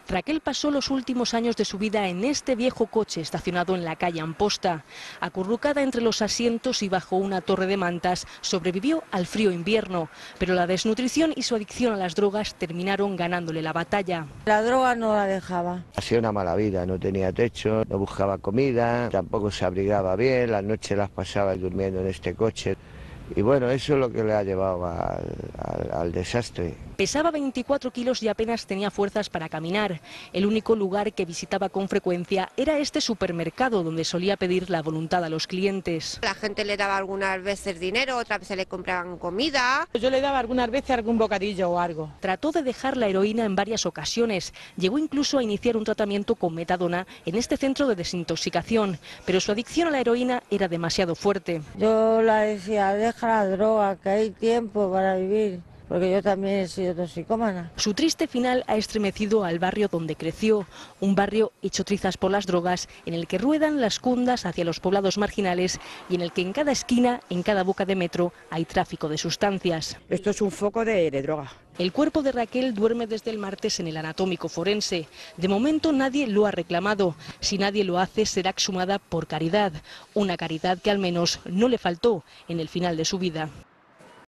Raquel pasó los últimos años de su vida en este viejo coche estacionado en la calle Amposta. Acurrucada entre los asientos y bajo una torre de mantas, sobrevivió al frío invierno, pero la desnutrición y su adicción a las drogas terminaron ganándole la batalla. La droga no la dejaba. Hacía una mala vida, no tenía techo, no buscaba comida, tampoco se abrigaba bien, las noches las pasaba durmiendo en este coche. Y bueno, eso es lo que le ha llevado al desastre. Pesaba 24 kilos y apenas tenía fuerzas para caminar. El único lugar que visitaba con frecuencia era este supermercado donde solía pedir la voluntad a los clientes. La gente le daba algunas veces dinero, otras veces le compraban comida. Yo le daba algunas veces algún bocadillo o algo. Trató de dejar la heroína en varias ocasiones. Llegó incluso a iniciar un tratamiento con metadona en este centro de desintoxicación, pero su adicción a la heroína era demasiado fuerte. Yo le decía, deja la droga, que hay tiempo para vivir, porque yo también he sido toxicómana. Su triste final ha estremecido al barrio donde creció, un barrio hecho trizas por las drogas, en el que ruedan las cundas hacia los poblados marginales y en el que en cada esquina, en cada boca de metro, hay tráfico de sustancias. Esto es un foco de droga. El cuerpo de Raquel duerme desde el martes en el anatómico forense. De momento nadie lo ha reclamado. Si nadie lo hace, será exhumada por caridad. Una caridad que al menos no le faltó en el final de su vida.